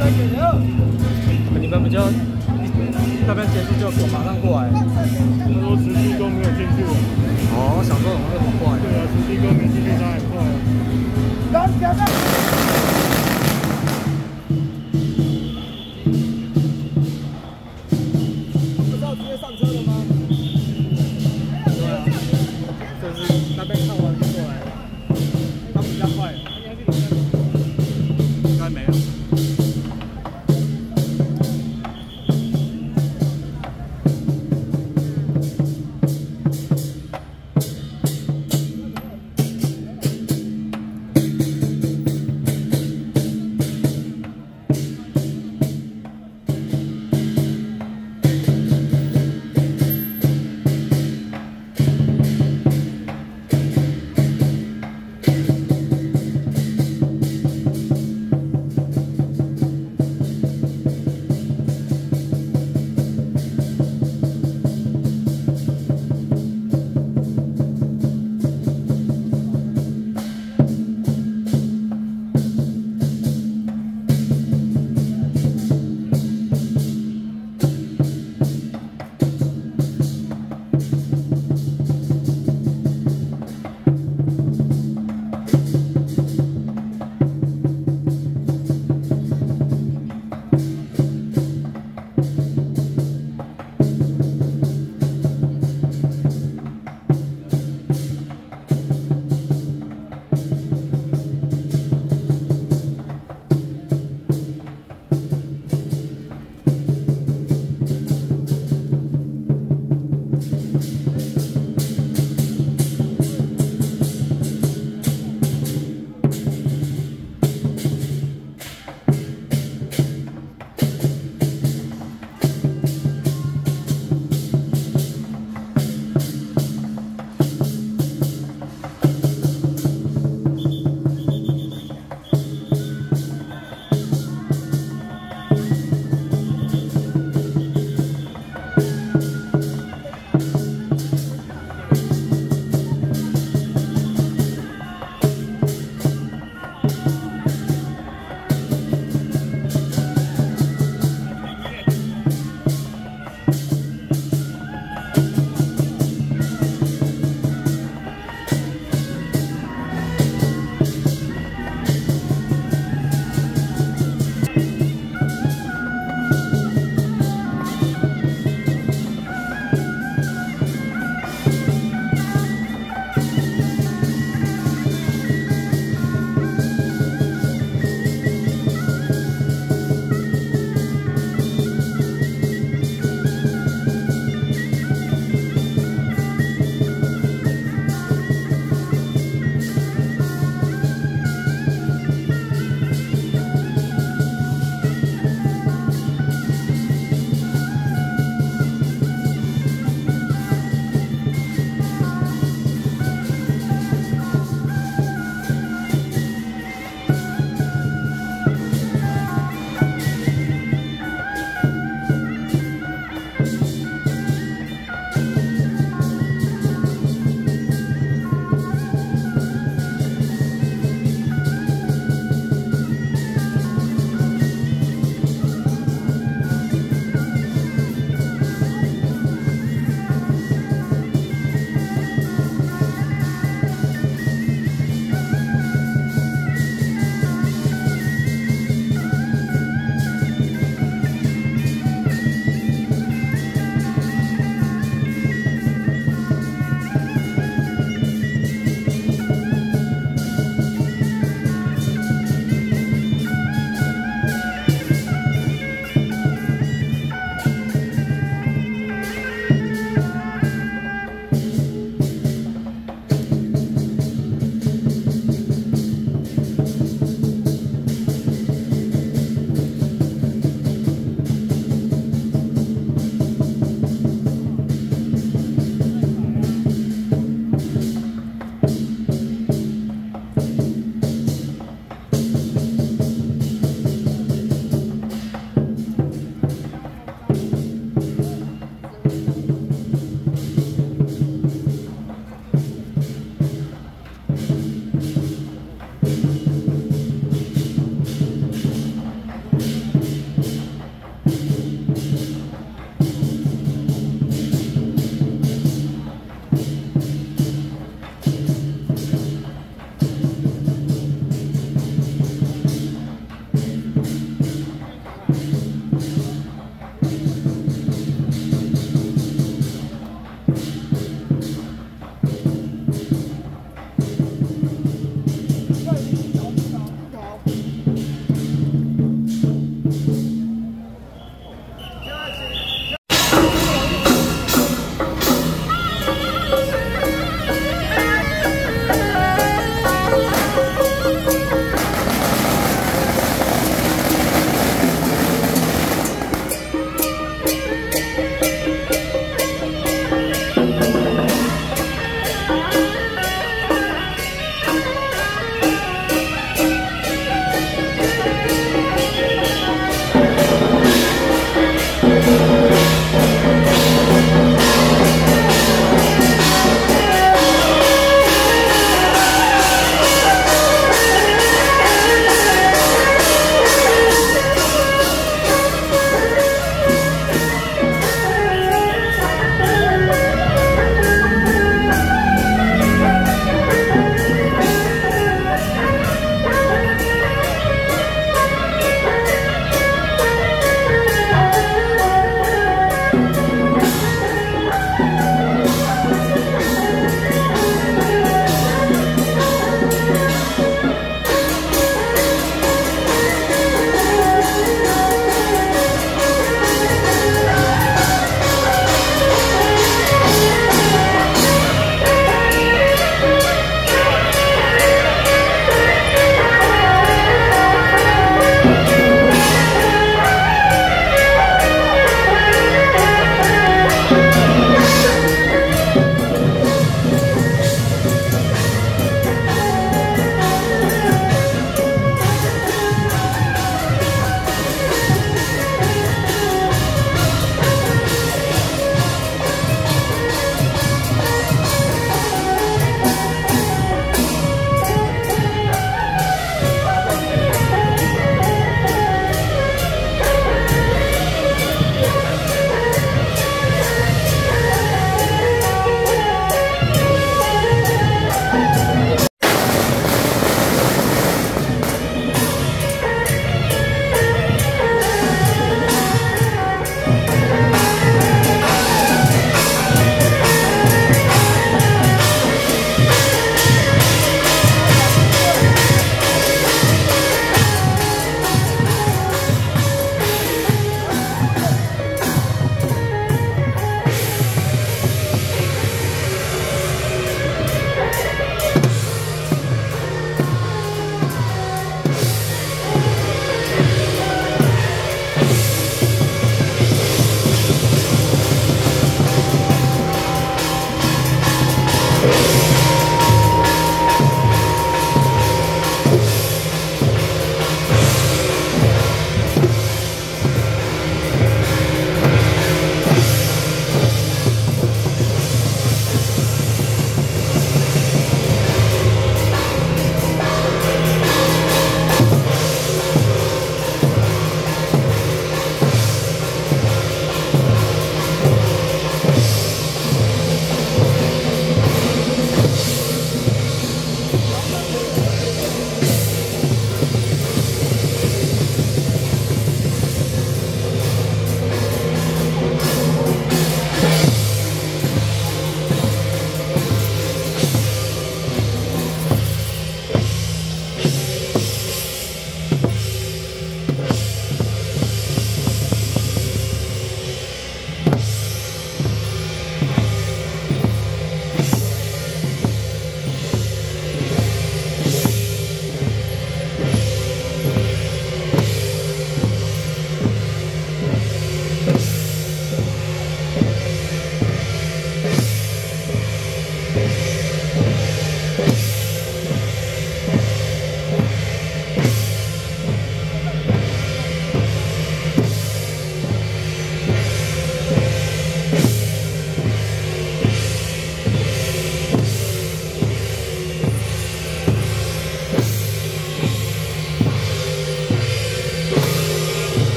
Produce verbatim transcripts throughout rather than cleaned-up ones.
你们比较那边结束就过，马上过来。 他说实际都没有进去。 哦，想说怎么那么快？ 对啊，实际都没进去，他很快啊。刚刚的。不是要直接上车了吗？对啊，就是那边看完就过来了，他们比较快。应该没有。 我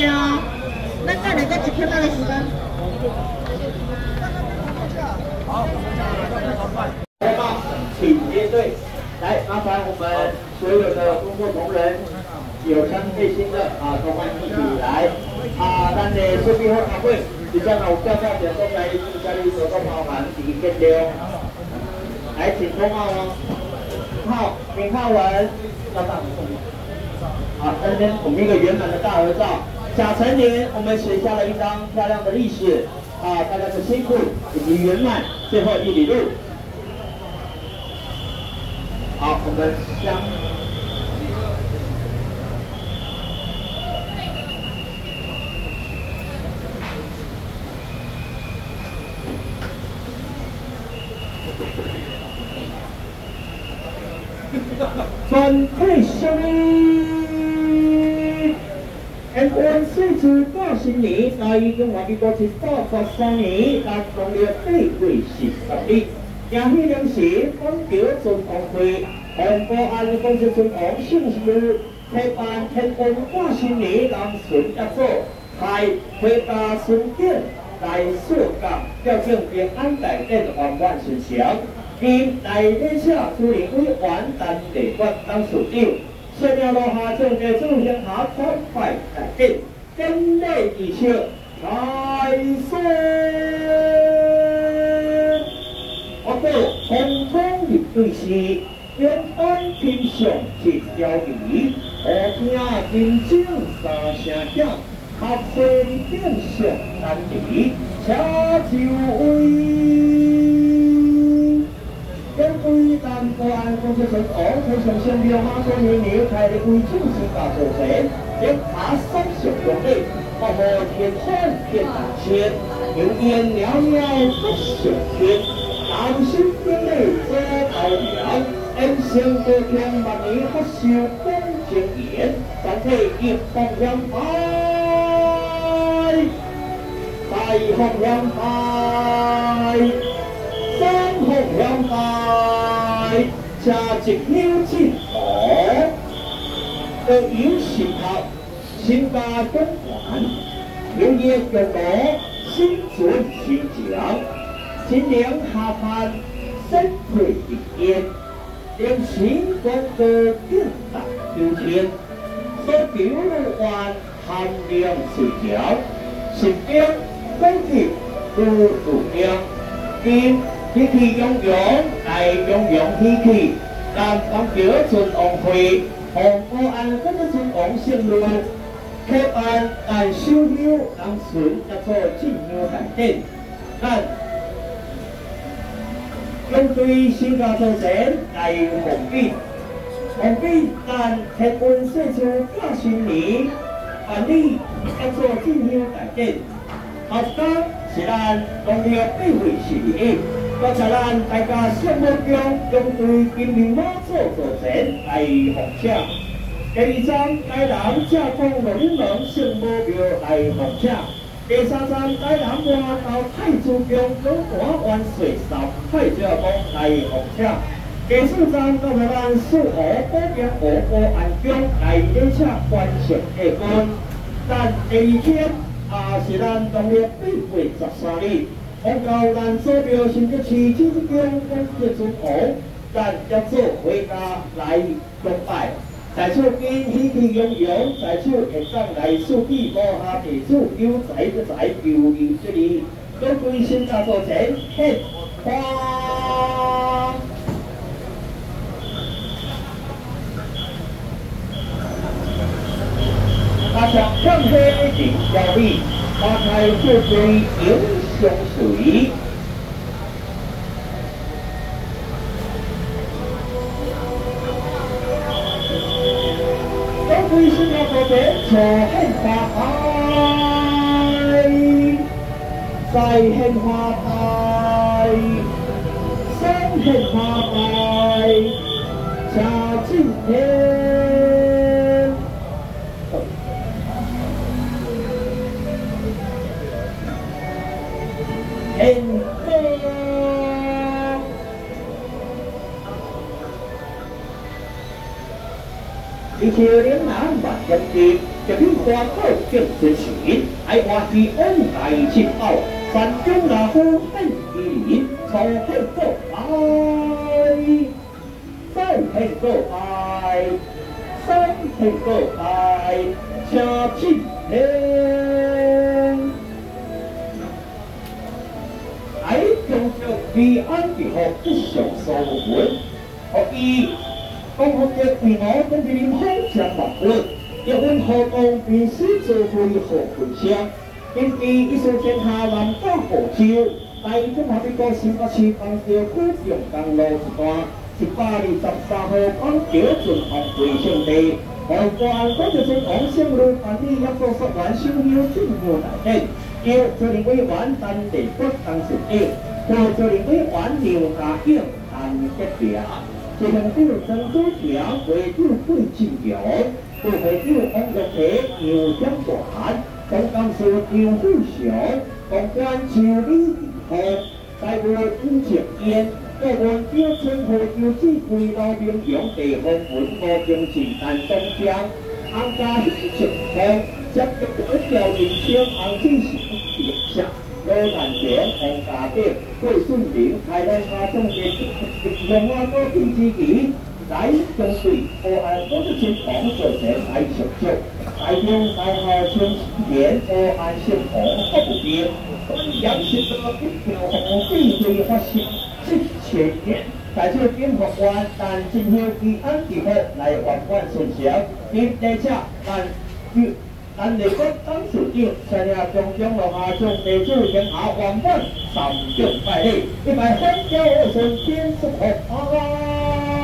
谢哦。咱等下再一分钟的时间。 好，报告，请列队。来，麻烦我们所有的工作同仁，有相配心的啊，都欢迎一起来。啊，咱的设备和团队，即将有教教点都来家里手动麻烦提见了。来，请通报哦。号，名号文，要大名。好，在这边我们一个圆满的大合照。甲辰年，我们写下了一张漂亮的历史啊，大家的辛苦以及圆满最后一里路。好，我们相。全体乡民，延安岁次大新年，大于中华民国一百八十三年，咱农历八月十三日，迎喜临时，广桥尊王会，红保安公司尊王姓氏，开办天安大新年人顺一组，开回家顺景，来肃降，调整平安大典圆满顺祥。今来列车处理委员单地关当处长，随命落下将家主乡下款快大典，典礼仪式开始。我到红通入对时，平安天上七条鱼，好听金钟三声响，合声顶上单离，车就位。根据南保安公司承诺，非常善良马上年年开的为正式大做成，一下三十公里，包括天山天南线，永远袅袅不上天，南新天地做头梁，恩生多天万年不朽公正言，咱体一方两派，大方两派。三红两派，加一秒进河，都有时刻，新家公馆，永业用我心存心强，今年下盼身退一烟，连情光都更大秋天，所求路弯含量水条，身边风景都度量，今。喜气洋洋，来洋洋喜气，南方桥尊王会，红保安跟着尊王姓路，开办但收留人顺一座进香大典，咱用对新家做成来奉禀，奉禀咱台湾岁出大新年，办理一座进香大典，后天是咱农历八月十二日。多谢咱大家羡慕中用对金牛马做做成来奉请。第二站台南正港龙门圣母庙来奉请。第三站台南外到太子宫总管万岁十太子宫来奉请。第四站多谢咱四河保健河保安宫来列车观赏下观。咱第二天啊是咱农历八月十三日。往到咱所标新竹市九宫公司尊王，咱要做回家来崇拜。在处今喜气洋洋，在处会当来数据无下地主有财不财，有利之利，都对新家做成献花。大家向黑顶交力，发财富贵迎。香水，都对新加坡的坐献花牌，再献花牌，三献花牌，下今天。很多，一九零两万人民币。 特别花口敬尊神，爱欢喜安大七宝，山中老虎很吉利，从很过来，三很过来，三很过来，下起天。爱中着平安的福吉祥所闻，可以讲福着平安，跟住念好祥万运。一碗河东便是做会河分享，因其一说天下南北河州，大中下边个新北市邦桥区中江路一段一百二十三号邦桥顺航回乡地，河关嗰就順航線路辦理一個十萬小腰政府大典，要做年委員等地不當實應，或做年委員廖家英但一表，最近都曾主張為主會進行。都係要康樂體要相關，總監事要ful常，共關照呢項，大會五十件，各項標準和要知會到邊樣地方本個政治但中將，按家情況，接觸一條年輕行政事業上，羅蘭祥同家丁會順利開展下中嘅用啊多點之己。在中對河岸嗰啲情況造成大上漲，大中大下長時間河岸情況不不變，咁引致到一條河非會發生即前年，在這邊河灣但今後以安地河來環環順暢，並且但與但嚟個當時要成日種種落下種地主影下環環三種快利，一百香蕉順天福河岸。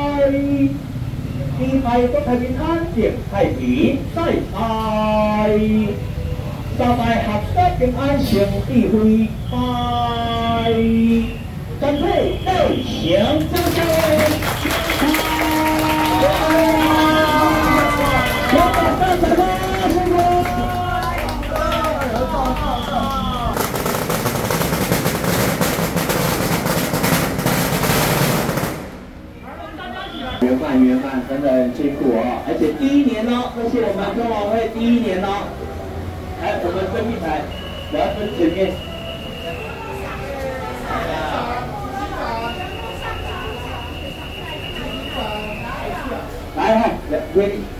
第八個太平安定太平在台，三大合作平安勝地會拜，準備對象招招。圆满圆满，真的很辛苦哦！而且第一年哦，这是我们中华会第一年哦。来，我们分一台，我要分前面。来哈，ready。